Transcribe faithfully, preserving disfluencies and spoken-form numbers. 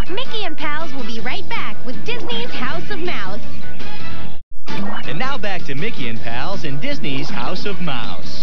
Mickey and Pals will be right back with Disney's House of Mouse. And now back to Mickey and Pals in Disney's House of Mouse.